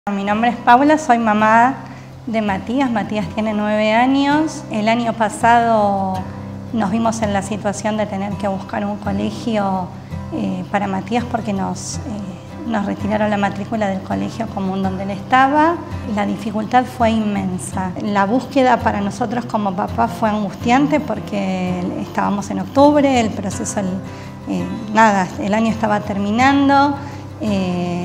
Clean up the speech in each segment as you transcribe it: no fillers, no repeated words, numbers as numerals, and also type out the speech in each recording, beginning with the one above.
Mi nombre es Paula, soy mamá de Matías. Matías tiene 9 años. El año pasado nos vimos en la situación de tener que buscar un colegio para Matías porque nos retiraron la matrícula del colegio común donde él estaba. La dificultad fue inmensa. La búsqueda para nosotros como papá fue angustiante porque estábamos en octubre, el proceso, el año estaba terminando y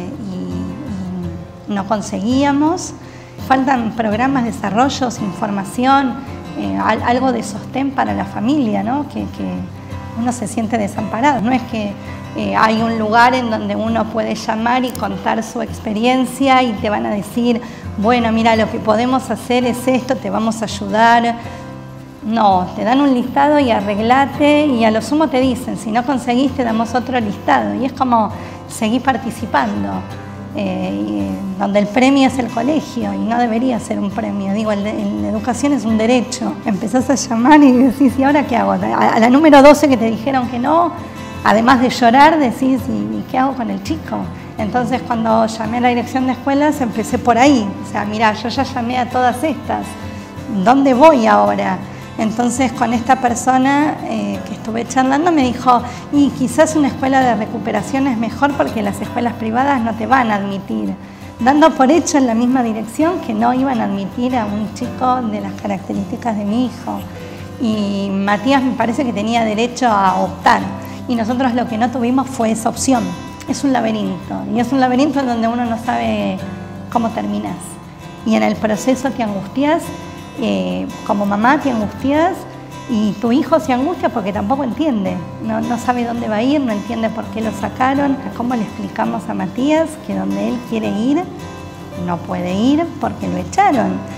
no conseguíamos. Faltan programas, desarrollos, información, algo de sostén para la familia, ¿no? Que uno se siente desamparado. No es que hay un lugar en donde uno puede llamar y contar su experiencia y te van a decir, bueno, mira, lo que podemos hacer es esto, te vamos a ayudar. No, te dan un listado y arreglate, y a lo sumo te dicen, si no conseguís te damos otro listado, y es como seguir participando. Donde el premio es el colegio y no debería ser un premio. Digo, la educación es un derecho. Empezás a llamar y decís, ¿y ahora qué hago? A la número 12 que te dijeron que no, además de llorar, decís, ¿y qué hago con el chico? Entonces, cuando llamé a la dirección de escuelas, empecé por ahí. O sea, mirá, yo ya llamé a todas estas. ¿Dónde voy ahora? Entonces, con esta persona que estuve charlando me dijo, y quizás una escuela de recuperación es mejor porque las escuelas privadas no te van a admitir. Dando por hecho en la misma dirección que no iban a admitir a un chico de las características de mi hijo. Y Matías me parece que tenía derecho a optar. Y nosotros lo que no tuvimos fue esa opción. Es un laberinto. Y es un laberinto en donde uno no sabe cómo terminas. Y en el proceso te angustias. Como mamá te angustias y tu hijo se angustia porque tampoco entiende, no sabe dónde va a ir, no entiende por qué lo sacaron. ¿Cómo le explicamos a Matías que donde él quiere ir no puede ir porque lo echaron?